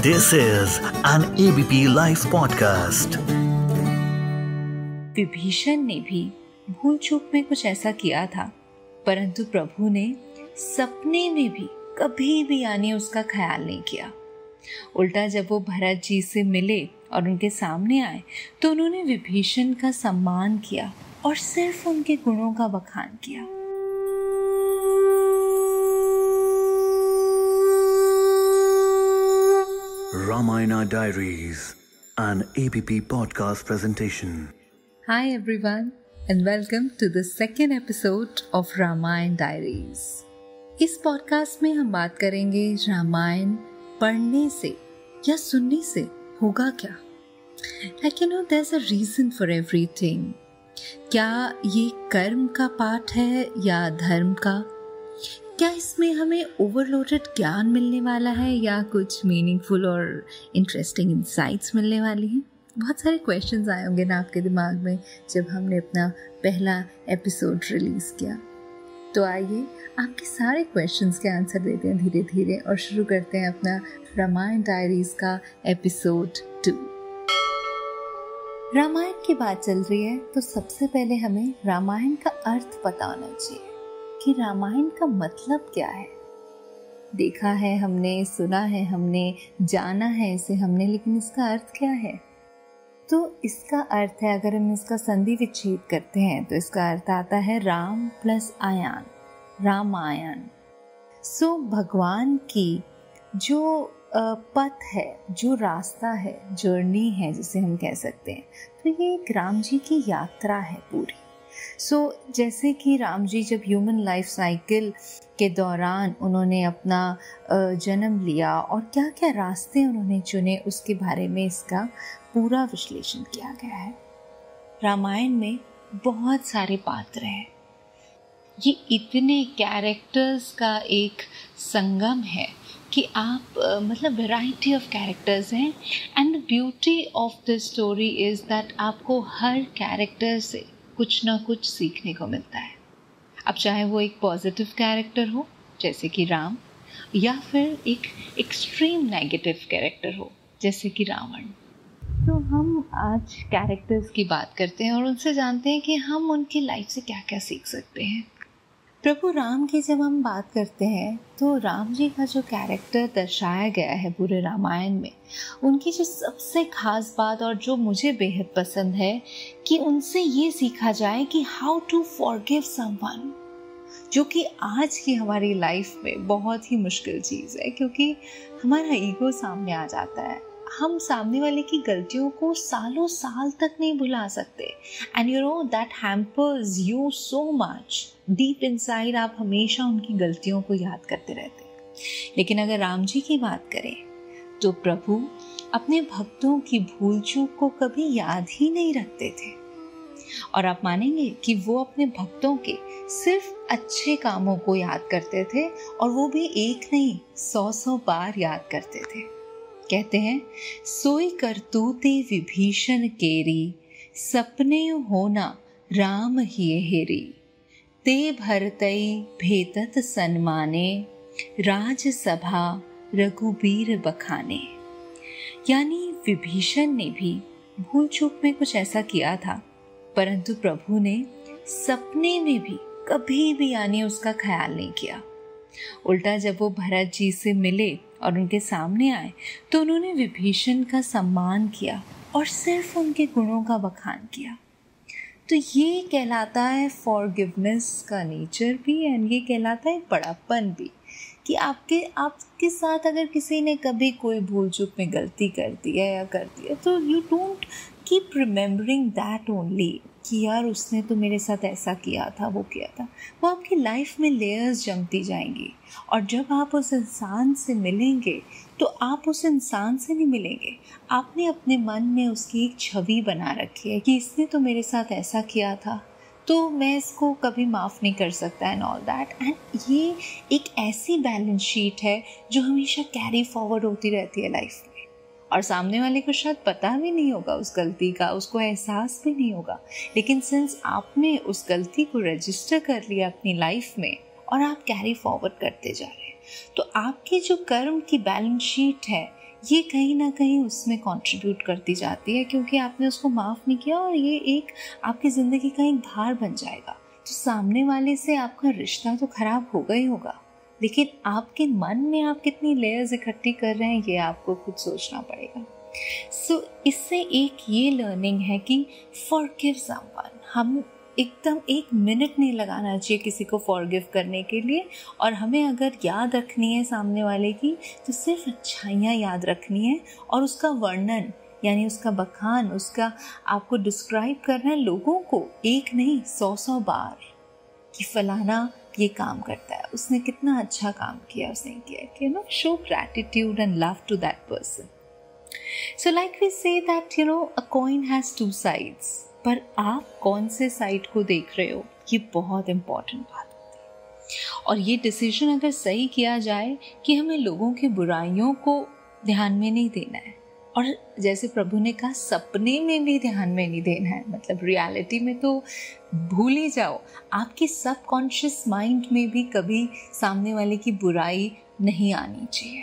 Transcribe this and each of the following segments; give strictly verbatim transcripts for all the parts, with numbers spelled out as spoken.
This is an A B P Life podcast. Vibhishan ने भी भूल चूक में कुछ ऐसा किया था, परंतु प्रभु ने सपने में भी कभी भी यानी उसका ख्याल नहीं किया। उल्टा जब वो भरत जी से मिले और उनके सामने आए तो उन्होंने विभीषण का सम्मान किया और सिर्फ उनके गुणों का बखान किया। Ramayana Diaries, an A B P podcast presentation. Hi everyone and welcome to the second episode of Ramayana Diaries. इस पॉडकास्ट में हम बात करेंगे रामायण पढ़ने से या सुनने से होगा क्या। Like you know, there's a reason for everything. क्या ये कर्म का पाठ है या धर्म का? क्या इसमें हमें ओवरलोडेड ज्ञान मिलने वाला है या कुछ मीनिंगफुल और इंटरेस्टिंग इंसाइट्स मिलने वाली हैं? बहुत सारे क्वेश्चंस आए होंगे ना आपके दिमाग में जब हमने अपना पहला एपिसोड रिलीज़ किया। तो आइए आपके सारे क्वेश्चंस के आंसर देते हैं धीरे धीरे और शुरू करते हैं अपना रामायण डायरीज का एपिसोड टू। रामायण की बात चल रही है तो सबसे पहले हमें रामायण का अर्थ पता होना चाहिए कि रामायण का मतलब क्या है। देखा है हमने, सुना है हमने, जाना है इसे हमने, लेकिन इसका अर्थ क्या है? तो इसका अर्थ है, अगर हम इसका संधि विच्छेद करते हैं तो इसका अर्थ आता है राम प्लस आयान, रामायण। सो भगवान की जो पथ है, जो रास्ता है, जर्नी है जिसे हम कह सकते हैं, तो ये एक राम जी की यात्रा है पूरी। सो so, जैसे कि राम जी जब ह्यूमन लाइफ साइकिल के दौरान उन्होंने अपना जन्म लिया और क्या क्या रास्ते उन्होंने चुने उसके बारे में इसका पूरा विश्लेषण किया गया है। रामायण में बहुत सारे पात्र हैं, ये इतने कैरेक्टर्स का एक संगम है कि आप uh, मतलब वैरायटी ऑफ कैरेक्टर्स हैं। And the beauty of the story is that आपको हर कैरेक्टर से कुछ ना कुछ सीखने को मिलता है। अब चाहे वो एक पॉजिटिव कैरेक्टर हो जैसे कि राम, या फिर एक एक्सट्रीम नेगेटिव कैरेक्टर हो जैसे कि रावण। तो हम आज कैरेक्टर्स की बात करते हैं और उनसे जानते हैं कि हम उनकी लाइफ से क्या क्या सीख सकते हैं। प्रभु राम की जब हम बात करते हैं तो राम जी का जो कैरेक्टर दर्शाया गया है पूरे रामायण में, उनकी जो सबसे खास बात और जो मुझे बेहद पसंद है कि उनसे ये सीखा जाए कि हाउ टू फॉरगिव समवन, जो कि आज की हमारी लाइफ में बहुत ही मुश्किल चीज़ है क्योंकि हमारा ईगो सामने आ जाता है। हम सामने वाले की गलतियों को सालों साल तक नहीं भुला सकते and you know that hampers you so much deep inside. आप हमेशा उनकी गलतियों को याद करते रहते हैं। लेकिन अगर राम जी की बात करें तो प्रभु अपने भक्तों की भूल चूक को कभी याद ही नहीं रखते थे और आप मानेंगे कि वो अपने भक्तों के सिर्फ अच्छे कामों को याद करते थे और वो भी एक नहीं सौ सौ बार याद करते थे। कहते हैं सोई करतूते विभीषण केरी, सपने होना राम हिये हेरी, ते भरतई भेतत सन्माने, राजसभा रघुबीर बखाने। यानी विभीषण ने भी भूल चूक में कुछ ऐसा किया था, परंतु प्रभु ने सपने में भी कभी भी यानी उसका ख्याल नहीं किया। उल्टा जब वो भरत जी से मिले और उनके सामने आए तो उन्होंने विभीषण का सम्मान किया और सिर्फ उनके गुणों का बखान किया। तो ये कहलाता है फॉरगिवनेस का नेचर भी एंड ये कहलाता है बड़ापन भी कि आपके आपके साथ अगर किसी ने कभी कोई भूल चूक में गलती कर दी है या कर दी है तो you don't keep remembering that only कि यार उसने तो मेरे साथ ऐसा किया था, वो किया था। वो आपकी लाइफ में लेयर्स जमती जाएंगी और जब आप उस इंसान से मिलेंगे तो आप उस इंसान से नहीं मिलेंगे, आपने अपने मन में उसकी एक छवि बना रखी है कि इसने तो मेरे साथ ऐसा किया था तो मैं इसको कभी माफ़ नहीं कर सकता एंड ऑल दैट। एंड ये एक ऐसी बैलेंस शीट है जो हमेशा कैरी फॉरवर्ड होती रहती है लाइफ में और सामने वाले को शायद पता भी नहीं होगा उस गलती का, उसको एहसास भी नहीं होगा, लेकिन सिंस आपने उस गलती को रजिस्टर कर लिया अपनी लाइफ में और आप कैरी फॉरवर्ड करते जा रहे हैं तो आपकी जो कर्म की बैलेंस शीट है ये कहीं ना कहीं उसमें कंट्रीब्यूट करती जाती है, क्योंकि आपने उसको माफ़ नहीं किया और ये एक आपकी ज़िंदगी का एक भार बन जाएगा। तो सामने वाले से आपका रिश्ता तो ख़राब होगा ही होगा, लेकिन आपके मन में आप कितनी लेयर्स इकट्ठी कर रहे हैं ये आपको खुद सोचना पड़ेगा। सो so, इससे एक ये लर्निंग है कि फॉरगिव समवन, हम एकदम एक मिनट नहीं लगाना चाहिए किसी को फॉरगिव करने के लिए। और हमें अगर याद रखनी है सामने वाले की तो सिर्फ अच्छाइयाँ याद रखनी है, और उसका वर्णन यानी उसका बखान, उसका आपको डिस्क्राइब करना है लोगों को एक नहीं सौ सौ बार कि फलाना ये काम करता है, उसने कितना अच्छा काम किया, उसने किया, you know, show gratitude and love to that person. So like we say that you know a coin has two sides, पर आप कौन से साइड को देख रहे हो ये बहुत इम्पॉर्टेंट बात होती है। और ये डिसीजन अगर सही किया जाए कि हमें लोगों की बुराइयों को ध्यान में नहीं देना है, और जैसे प्रभु ने कहा सपने में भी ध्यान में नहीं देना है, मतलब रियलिटी में तो भूल ही जाओ, आपके सबकॉन्शियस माइंड में भी कभी सामने वाले की बुराई नहीं आनी चाहिए।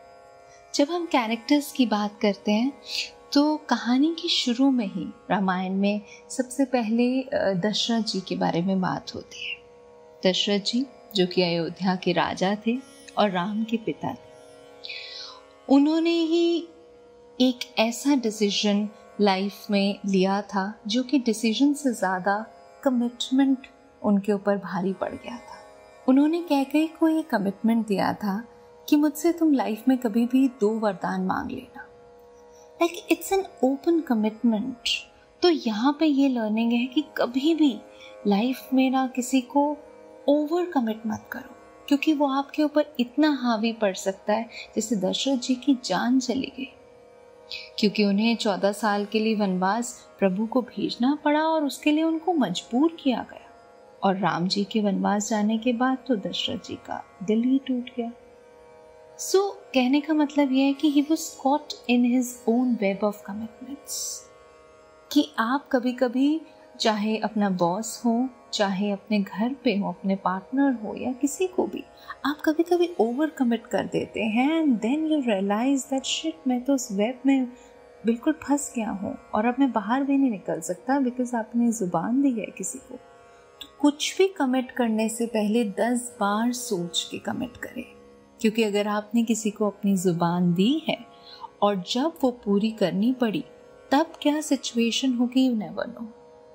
जब हम कैरेक्टर्स की बात करते हैं तो कहानी के शुरू में ही रामायण में सबसे पहले दशरथ जी के बारे में बात होती है। दशरथ जी जो कि अयोध्या के राजा थे और राम के पिता थे, उन्होंने ही एक ऐसा डिसीजन लाइफ में लिया था जो कि डिसीजन से ज़्यादा कमिटमेंट उनके ऊपर भारी पड़ गया था। उन्होंने कैकेयी को ये कमिटमेंट दिया था कि मुझसे तुम लाइफ में कभी भी दो वरदान मांग लेना, like it's an open commitment. तो यहाँ पे ये लर्निंग है कि कभी भी लाइफ में ना किसी को ओवर कमिट मत करो, क्योंकि वो आपके ऊपर इतना हावी पड़ सकता है। जैसे दशरथ जी की जान चली गई क्योंकि उन्हें चौदह साल के लिए वनवास प्रभु को भेजना पड़ा और उसके लिए उनको मजबूर किया गया, और राम जी के वनवास जाने के बाद तो दशरथ जी का दिल ही टूट गया। सो so, कहने का मतलब यह है कि he was caught in his own web of commitments, कि आप कभी कभी चाहे अपना बॉस हो, चाहे अपने घर पे हो, अपने पार्टनर हो या किसी को भी, आप कभी कभी ओवर कमिट कर देते हैं and then you realise that shit, मैं तो उस वेब में बिल्कुल फंस गया हूँ और अब मैं बाहर भी नहीं निकल सकता बिकॉज आपने जुबान दी है किसी को। तो कुछ भी कमिट करने से पहले दस बार सोच के कमिट करें, क्योंकि अगर आपने किसी को अपनी जुबान दी है और जब वो पूरी करनी पड़ी तब क्या सिचुएशन होगी, यू नेवर नो।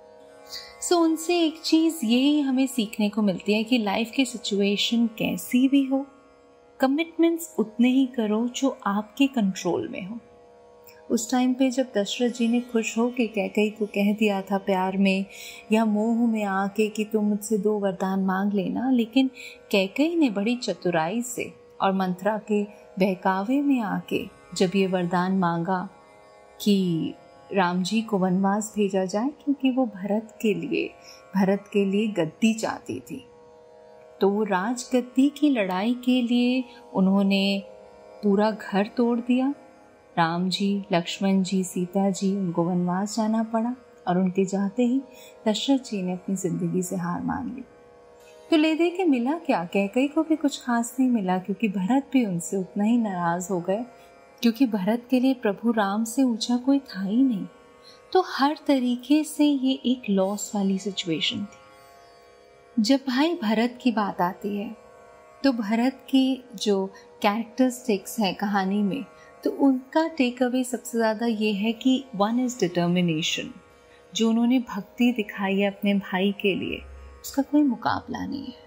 सो उनसे एक चीज़ यही हमें सीखने को मिलती है कि लाइफ की सिचुएशन कैसी भी हो, कमिटमेंट्स उतने ही करो जो आपके कंट्रोल में हो। उस टाइम पे जब दशरथ जी ने खुश हो के कैकेयी को कह दिया था प्यार में या मोह में आके कि तुम मुझसे दो वरदान मांग लेना, लेकिन कैकेयी ने बड़ी चतुराई से और मंत्रा के बहकावे में आके जब ये वरदान मांगा कि राम जी को वनवास भेजा जाए, क्योंकि वो भरत के लिए भरत के लिए गद्दी चाहती थी, तो वो राजगद्दी की लड़ाई के लिए उन्होंने पूरा घर तोड़ दिया। राम जी, लक्ष्मण जी, सीता जी, उनको वनवास जाना पड़ा और उनके जाते ही दशरथ जी ने अपनी ज़िंदगी से हार मान ली। तो ले दे के मिला क्या? कैकेयी को भी कुछ खास नहीं मिला, क्योंकि भरत भी उनसे उतना ही नाराज़ हो गए, क्योंकि भरत के लिए प्रभु राम से ऊंचा कोई था ही नहीं। तो हर तरीके से ये एक लॉस वाली सिचुएशन थी। जब भाई भरत की बात आती है तो भरत की जो कैरेक्टरिस्टिक्स है कहानी में, तो उनका टेक अवे सबसे ज़्यादा ये है कि वन इज़ डिटर्मिनेशन। जो उन्होंने भक्ति दिखाई है अपने भाई के लिए, उसका कोई मुकाबला नहीं है।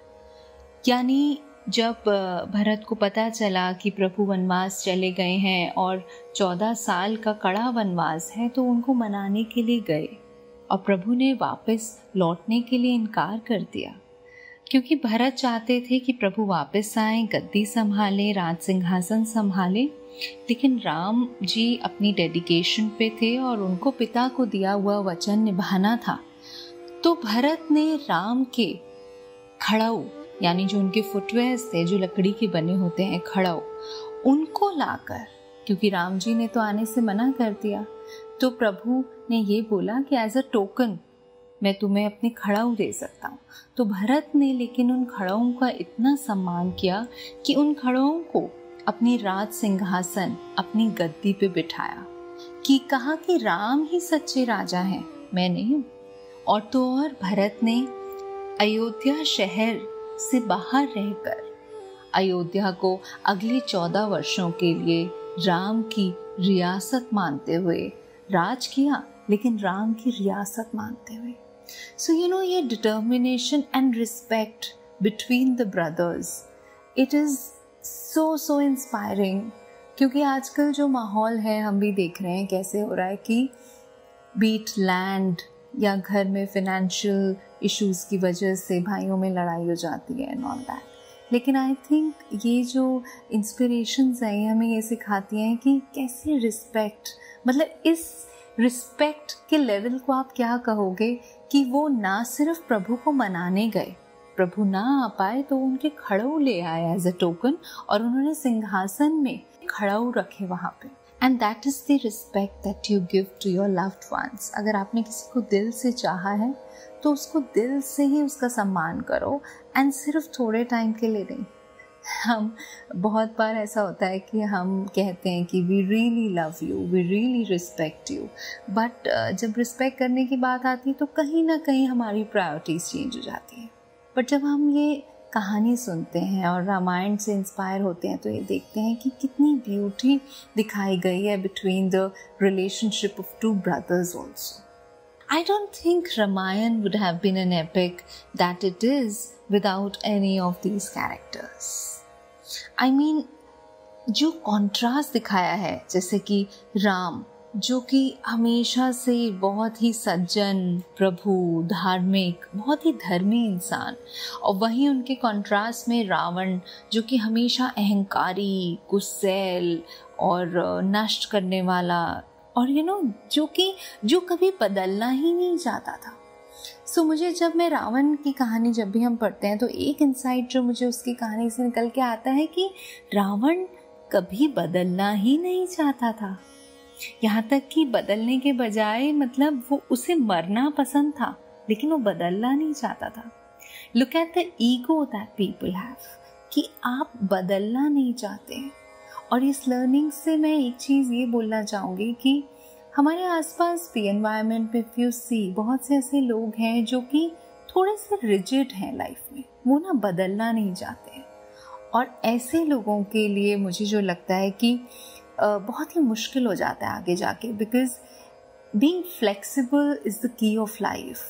यानी जब भरत को पता चला कि प्रभु वनवास चले गए हैं और चौदह साल का कड़ा वनवास है, तो उनको मनाने के लिए गए और प्रभु ने वापस लौटने के लिए इनकार कर दिया, क्योंकि भरत चाहते थे कि प्रभु वापस आएं, गद्दी संभालें, राज सिंहासन संभालें। लेकिन राम जी अपनी डेडिकेशन पे थे और उनको पिता को दिया हुआ वचन निभाना था। तो भरत ने राम के खड़ाऊ, यानी जो उनके फुटवेयर्स थे जो लकड़ी के बने होते हैं खड़ाऊ, उनको लाकर, क्योंकि राम जी ने तो आने से मना कर दिया, तो प्रभु ने ये बोला कि एज अ टोकन मैं तुम्हें अपने खड़ाऊ दे सकता हूँ। तो भरत ने लेकिन उन खड़ाऊं का इतना सम्मान किया कि उन खड़ाऊं को अपनी राज सिंहासन अपनी गद्दी पे बिठाया कि कहा कि राम ही सच्चे राजा हैं, मैं नहीं हूँ। और तो और भरत ने अयोध्या शहर से बाहर रहकर अयोध्या को अगले चौदह वर्षों के लिए राम की रियासत मानते हुए राज किया, लेकिन राम की रियासत मानते हुए। सो यू नो ये determination and respect between the brothers, it is so so inspiring. क्योंकि आजकल जो माहौल है हम भी देख रहे हैं कैसे हो रहा है कि बीट लैंड या घर में फिनेंशियल इश्यूज की वजह से भाइयों में लड़ाई हो जाती है एंड ऑल दैट। लेकिन आई थिंक ये जो इंस्पिरेशंस हैं ये हमें ये सिखाती हैं कि कैसे रिस्पेक्ट, मतलब इस रिस्पेक्ट के लेवल को आप क्या कहोगे कि वो ना सिर्फ प्रभु को मनाने गए, प्रभु ना आ पाए तो उनके खड़ाऊ ले आए एज अ टोकन, और उन्होंने सिंहासन में खड़ाऊ रखे वहाँ पे। And that is the respect that you give to your loved ones. अगर आपने किसी को दिल से चाहा है तो उसको दिल से ही उसका सम्मान करो, एंड सिर्फ थोड़े टाइम के लिए नहीं। हम बहुत बार ऐसा होता है कि हम कहते हैं कि we really love you, we really respect you, but जब रिस्पेक्ट करने की बात आती है तो कहीं ना कहीं हमारी प्रायोरिटीज़ चेंज हो जाती हैं। बट जब हम ये कहानी सुनते हैं और रामायण से इंस्पायर होते हैं तो ये देखते हैं कि कितनी ब्यूटी दिखाई गई है between the relationship of two brothers also. I don't think Ramayana would have been an epic that it is without any of these characters. I mean, जो कॉन्ट्रास्ट दिखाया है, जैसे कि राम जो कि हमेशा से बहुत ही सज्जन, प्रभु, धार्मिक, बहुत ही धर्मी इंसान, और वहीं उनके कॉन्ट्रास्ट में रावण जो कि हमेशा अहंकारी, गुस्सैल और नष्ट करने वाला, और यू नो जो कि जो कभी बदलना ही नहीं चाहता था। सो so, मुझे जब मैं रावण की कहानी जब भी हम पढ़ते हैं तो एक इंसाइट जो मुझे उसकी कहानी से निकल के आता है कि रावण कभी बदलना ही नहीं चाहता था। यहाँ तक कि बदलने के बजाय मतलब वो उसे मरना पसंद था, लेकिन वो बदलना नहीं चाहता था। Look at the ego that people have, कि आप बदलना नहीं चाहते हैं। और इस लर्निंग से मैं एक चीज़ ये बोलना चाहूँगी कि हमारे आसपास भी एनवायरनमेंट में यू सी बहुत से ऐसे लोग हैं जो कि थोड़े से रिजिड हैं लाइफ में, वो ना बदलना नहीं चाहते हैं। और ऐसे लोगों के लिए मुझे जो लगता है कि बहुत ही मुश्किल हो जाता है आगे जाके, because being flexible is the key of life.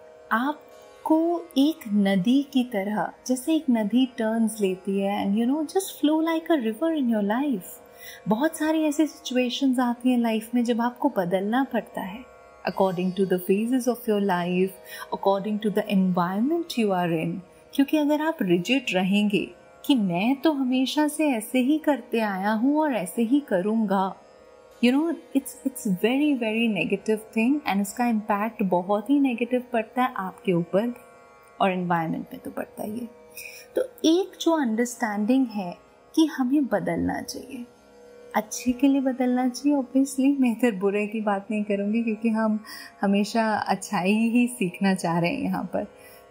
आपको एक नदी की तरह, जैसे एक नदी टर्न्स लेती है and you know just flow like a river in your life. बहुत सारी ऐसी सिचुएशंस आती हैं लाइफ में जब आपको बदलना पड़ता है according to the phases of your life, according to the environment you are in. क्योंकि अगर आप रिजिड रहेंगे कि मैं तो हमेशा से ऐसे ही करते आया हूँ और ऐसे ही करूँगा, you know it's it's very very negative thing, and इसका इम्पैक्ट बहुत ही नेगेटिव पड़ता है आपके ऊपर और एनवायरनमेंट में तो पड़ता ही है। तो एक जो अंडरस्टैंडिंग है कि हमें बदलना चाहिए, अच्छे के लिए बदलना चाहिए। ऑब्वियसली मैं इधर बुरे की बात नहीं करूँगी क्योंकि हम हमेशा अच्छाई ही सीखना चाह रहे हैं यहाँ पर।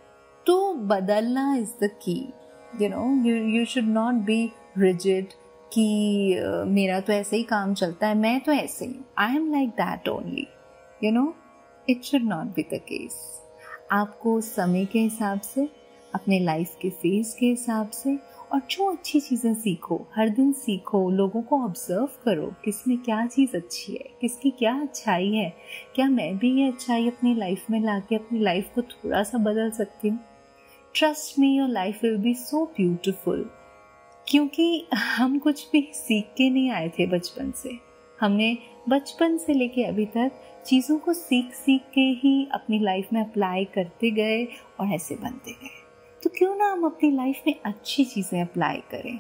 तो बदलना is the key, you know you you should not be rigid कि uh, मेरा तो ऐसे ही काम चलता है, मैं तो ऐसे ही, I am like that only, you know it should not be the case. आपको समय के हिसाब से, अपने लाइफ के फेज के हिसाब से, और जो अच्छी चीज़ें सीखो, हर दिन सीखो, लोगों को ऑब्जर्व करो किस में क्या चीज़ अच्छी है, किसकी क्या अच्छाई है, क्या मैं भी ये अच्छाई अपनी लाइफ में लाके अपनी लाइफ को थोड़ा सा बदल सकती हूँ। Trust me, your life will be so beautiful. क्योंकि हम कुछ भी सीख के नहीं आए थे बचपन से, हमने बचपन से लेके अभी तक चीज़ों को सीख सीख के ही अपनी लाइफ में अप्लाई करते गए और ऐसे बनते गए। तो क्यों ना हम अपनी लाइफ में अच्छी चीज़ें अप्लाई करें।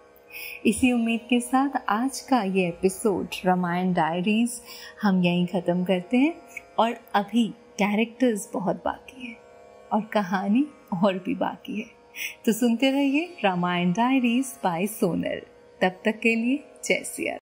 इसी उम्मीद के साथ आज का ये एपिसोड रामायण डायरीज हम यहीं ख़त्म करते हैं, और अभी कैरेक्टर्स बहुत बाकी हैं और कहानी और भी बाकी है। तो सुनते रहिए रामायण डायरीज बाय सोनल। तब तक के लिए जय सिया।